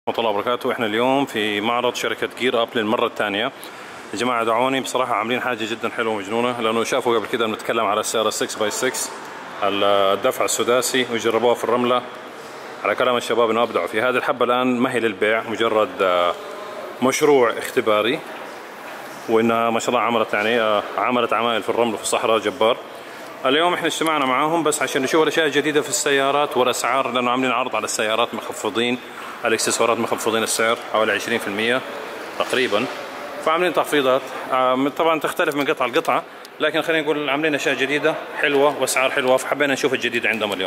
ورحمة الله وبركاته. احنا اليوم في معرض شركة جير اب للمرة الثانية. يا جماعة دعوني، بصراحة عاملين حاجة جدا حلوة ومجنونة، لأنه شافوا قبل كده بنتكلم على السيارة 6x6 الدفع السداسي وجربوها في الرملة. على كلام الشباب انه ابدعوا في هذه الحبة. الآن ما هي للبيع، مجرد مشروع اختباري، وانها ما شاء الله عملت عمايل في الرمل وفي الصحراء جبار. اليوم احنا اجتمعنا معاهم بس عشان نشوف الاشياء الجديدة في السيارات والاسعار، لانه عاملين عرض على السيارات، مخفضين الاكسسوارات، مخفضين السعر حوالي 20% تقريبا، فعاملين تخفيضات. طبعا تختلف من قطعة لقطعة، لكن خلينا نقول عاملين اشياء جديدة حلوة واسعار حلوة، فحبينا نشوف الجديد عندهم اليوم.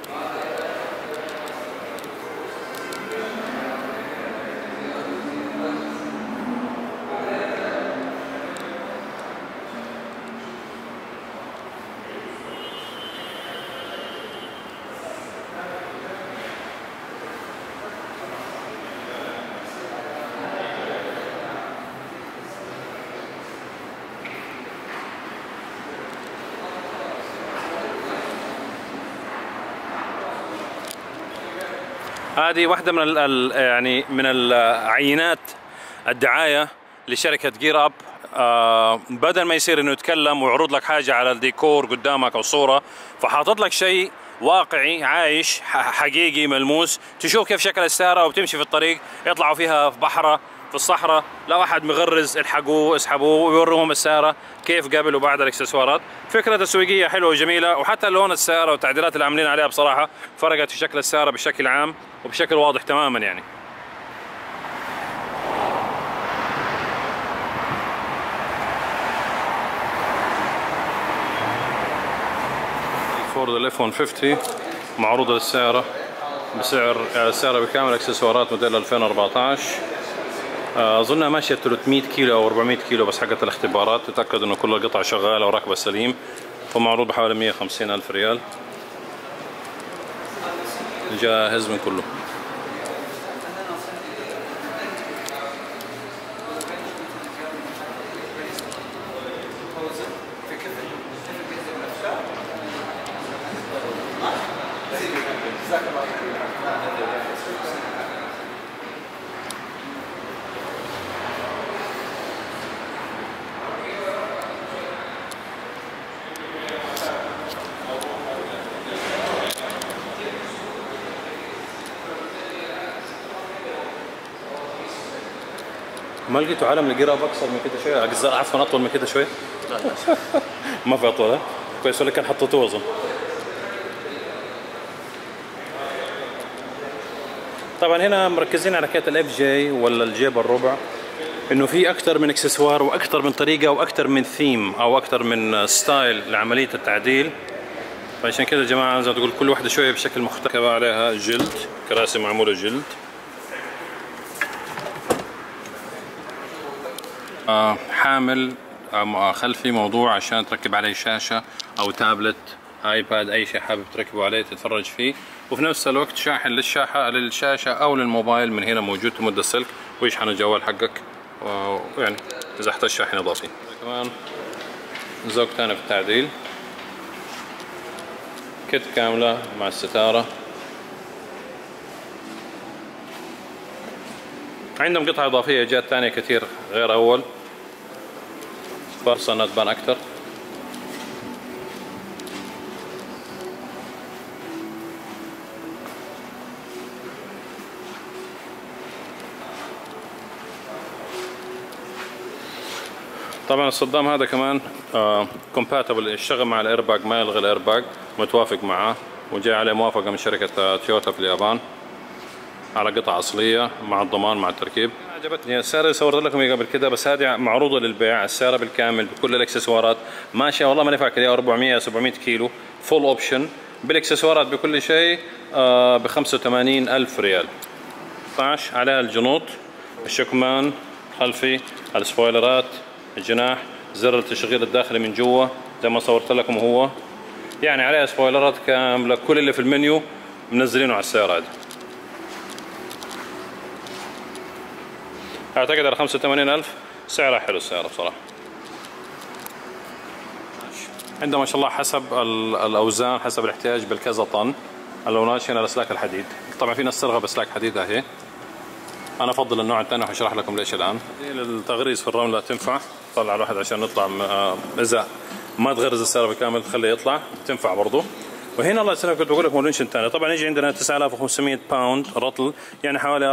هذه واحدة من العينات الدعاية لشركة جير اب. بدل ما يصير انه يتكلم ويعرض لك حاجة على الديكور قدامك او صورة، فحاطط لك شيء واقعي عايش حقيقي ملموس، تشوف كيف شكل السيارة وبتمشي في الطريق، يطلعوا فيها في بحرة في الصحراء، لو احد مغرز الحقوه اسحبوه، ويوروهم السيارة كيف قبل وبعد الاكسسوارات. فكرة تسويقية حلوة وجميلة، وحتى لون السيارة والتعديلات اللي عاملين عليها بصراحة فرقت في شكل السيارة بشكل عام وبشكل واضح تماما يعني. فورد الاف 150 معروضة للسيارة بسعر السيارة بكامل اكسسوارات موديل 2014. اظنها ماشيه 300 كيلو او 400 كيلو بس حقت الاختبارات، تتاكد انه كل القطع شغاله وراكبه سليم، فمعروض بحوالي 150,000 ريال، جاهز من كله. ما لقيتوا علم الجير اب اقصر من كده شويه؟ عفوا اطول من كده شويه؟ ما في اطول؟ كويس، ولا كان حطيتوه اظن. طبعا هنا مركزين على حكايه الاف جي ولا الجيب الربع، انه في اكثر من اكسسوار واكثر من طريقه واكثر من ثيم او اكثر من ستايل لعمليه التعديل. فعشان كده يا جماعه زي ما تقول كل واحده شويه بشكل مختلف. عليها جلد، كراسي معموله جلد، حامل خلفي موضوع عشان تركب عليه شاشة أو تابلت آيباد، أي شيء حابب تركبه عليه تتفرج فيه، وفي نفس الوقت شاحن للشاشة أو للموبايل من هنا موجود، تمد السلك ويشحن الجوال حقك، ويعني إذا احتاج شاحن إضافي. كمان زوج ثاني في التعديل، كت كاملة مع الستارة. عندهم قطعة إضافية جات ثانية كثير غير أول، فرصة انها تبان اكثر. طبعا الصدام هذا كمان كومباتبل، يشتغل مع الايرباج، ما يلغي الايرباج، متوافق معاه، وجاي عليه موافقة من شركة تويوتا في اليابان على قطعة أصلية مع الضمان مع التركيب. عجبتني السيارة اللي صورت لكم اياها قبل كده، بس هذه معروضة للبيع. السيارة بالكامل بكل الاكسسوارات ماشية، والله ماني فاكر 400 700 كيلو فول اوبشن بالاكسسوارات بكل شيء، ب 85,000 ريال. 12 عليها الجنوط، الشكمان خلفي، السبويلرات، الجناح، زر التشغيل الداخلي من جوا زي ما صورت لكم، هو يعني عليها سبويلرات كاملة، كل اللي في المنيو منزلينه على السيارة هذه. اعتقد على 85,000 سعرها حلو السيارة بصراحة. عندها ما شاء الله حسب الاوزان حسب الاحتياج بالكذا طن. اللونات هنا الاسلاك الحديد، طبعا في ناس ترغب باسلاك حديد اهي، انا افضل النوع الثاني وحشرح لكم ليش الان. التغريز في الرمله تنفع، طلع الواحد عشان نطلع اذا ما تغرز السياره بالكامل تخليه يطلع تنفع برضه. وهنا الله يسلمك كنت بقول لكم الونش الثاني، طبعا يجي عندنا 9500 باوند رطل، يعني حوالي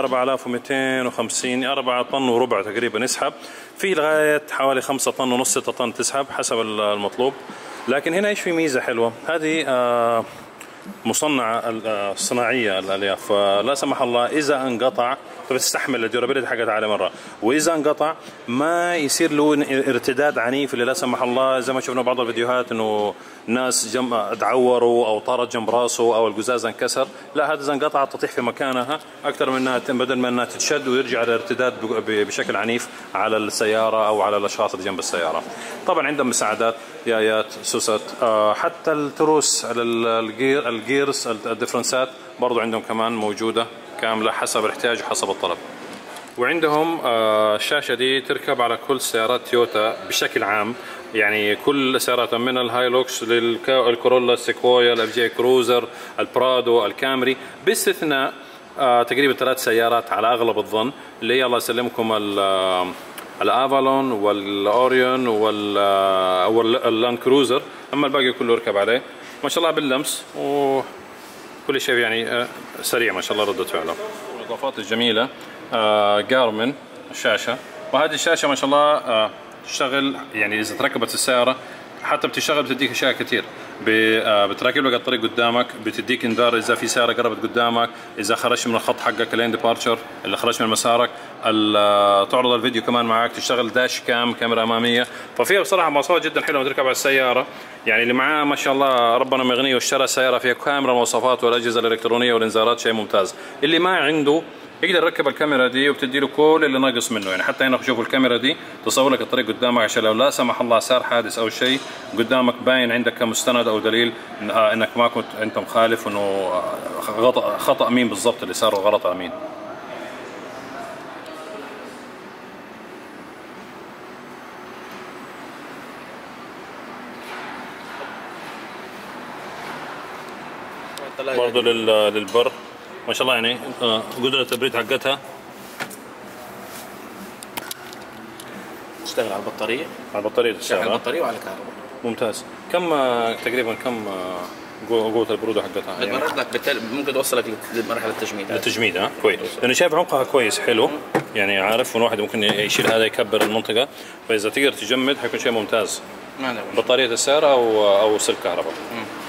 4250 4 طن وربع تقريبا يسحب، في لغايه حوالي 5 طن ونص 6 طن تسحب حسب المطلوب. لكن هنا ايش في ميزه حلوه، هذه مصنعه صناعيه الالياف، فلا سمح الله اذا انقطع بتستحمل الديورابيلتي حقتها على مره، واذا انقطع ما يصير له ارتداد عنيف اللي لا سمح الله زي ما شفنا بعض الفيديوهات انه ناس تعوروا او طارت جنب راسه او القزاز انكسر. لا، هذا اذا انقطع تطيح في مكانها اكثر من انها بدل ما انها تتشد ويرجع الارتداد بشكل عنيف على السياره او على الاشخاص اللي جنب السياره. طبعا عندهم مساعدات، يايات، سوست، حتى التروس الجيرز الدفرنسات برضو عندهم كمان موجوده كامله حسب الاحتياج وحسب الطلب. وعندهم الشاشه دي تركب على كل سيارات تويوتا بشكل عام، يعني كل سيارات من الهايلوكس للكورولا، السيكويا، الاف جي كروزر، البرادو، الكامري، باستثناء تقريبا 3 سيارات على اغلب الظن اللي هي الله يسلمكم الافالون والاوريون واللاند كروزر. اما الباقي كله يركب عليه ما شاء الله باللمس، وكل شيء يعني سريع ما شاء الله ردة فعله. الاضافات الجميله جارمن الشاشه، وهذه الشاشه ما شاء الله تشتغل يعني اذا تركبت السياره حتى بتشتغل، بتديك اشياء كثير، بتراقب لك الطريق قدامك، بتديك انذار اذا في سياره قربت قدامك، اذا خرجت من الخط حقك اللين ديبارتشر اللي خرجت من مسارك، تعرض الفيديو كمان معك، تشتغل داش كام كاميرا اماميه. ففيها بصراحه مواصفات جدا حلوه تركب على السياره، يعني اللي معاه ما شاء الله ربنا مغنيه واشترى سياره فيها كاميرا مواصفات والاجهزه الالكترونيه والانذارات شيء ممتاز. اللي ما عنده يقدر يركب الكاميرا دي وبتدي له كل اللي ناقص منه، يعني حتى هنا شوفوا الكاميرا دي تصور لك الطريق قدامك عشان لو لا سمح الله صار حادث او شيء قدامك باين عندك كمستند او دليل انك ما كنت انت مخالف، انه خطأ مين بالضبط اللي صار وغلط مين. برضه للبر ما شاء الله، يعني قدرة التبريد حقتها تشتغل على البطارية، تشتغل على البطارية وعلى الكهرباء. ممتاز. كم تقريبا كم قوة البرودة حقتها؟ بتبرد لك ممكن توصلك لمرحلة التجميد. التجميد كويس، لأنه شايف عمقها كويس حلو، يعني عارف الواحد ممكن يشيل هذا يكبر المنطقة، فإذا تقدر تجمد حيكون شيء ممتاز. بطارية السيارة أو سلك كهرباء.